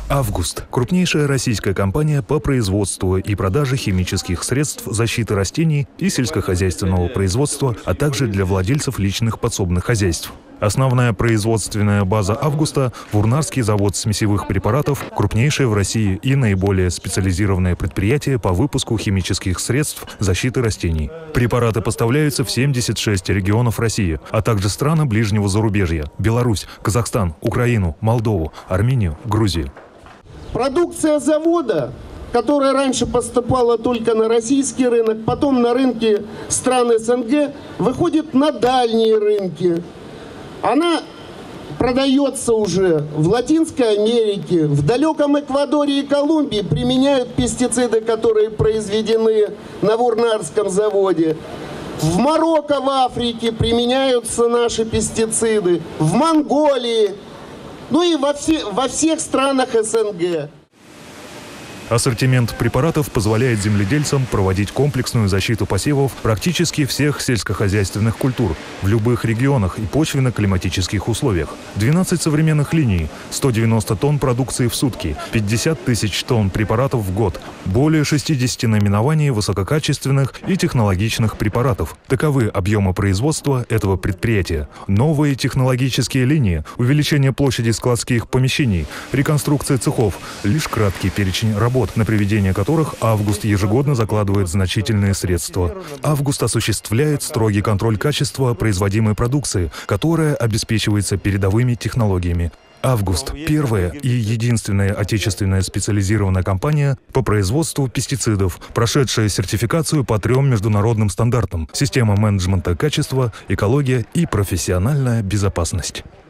«Август» – крупнейшая российская компания по производству и продаже химических средств защиты растений и сельскохозяйственного производства, а также для владельцев личных подсобных хозяйств. Основная производственная база «Августа» – Вурнарский завод смесевых препаратов, крупнейшее в России и наиболее специализированное предприятие по выпуску химических средств защиты растений. Препараты поставляются в 76 регионов России, а также страны ближнего зарубежья – Беларусь, Казахстан, Украину, Молдову, Армению, Грузию. Продукция завода, которая раньше поступала только на российский рынок, потом на рынки стран СНГ, выходит на дальние рынки. Она продается уже в Латинской Америке, в далеком Эквадоре и Колумбии применяют пестициды, которые произведены на Вурнарском заводе. В Марокко, в Африке применяются наши пестициды, в Монголии, ну и во всех странах СНГ. Ассортимент препаратов позволяет земледельцам проводить комплексную защиту посевов практически всех сельскохозяйственных культур в любых регионах и почвенно-климатических условиях. 12 современных линий, 190 тонн продукции в сутки, 50 тысяч тонн препаратов в год, более 60 наименований высококачественных и технологичных препаратов. Таковы объемы производства этого предприятия. Новые технологические линии, увеличение площади складских помещений, реконструкция цехов – лишь краткий перечень работ, на приведение которых «Август» ежегодно закладывает значительные средства. «Август» осуществляет строгий контроль качества производимой продукции, которая обеспечивается передовыми технологиями. «Август» – первая и единственная отечественная специализированная компания по производству пестицидов, прошедшая сертификацию по 3 международным стандартам: система менеджмента качества, экология и профессиональная безопасность.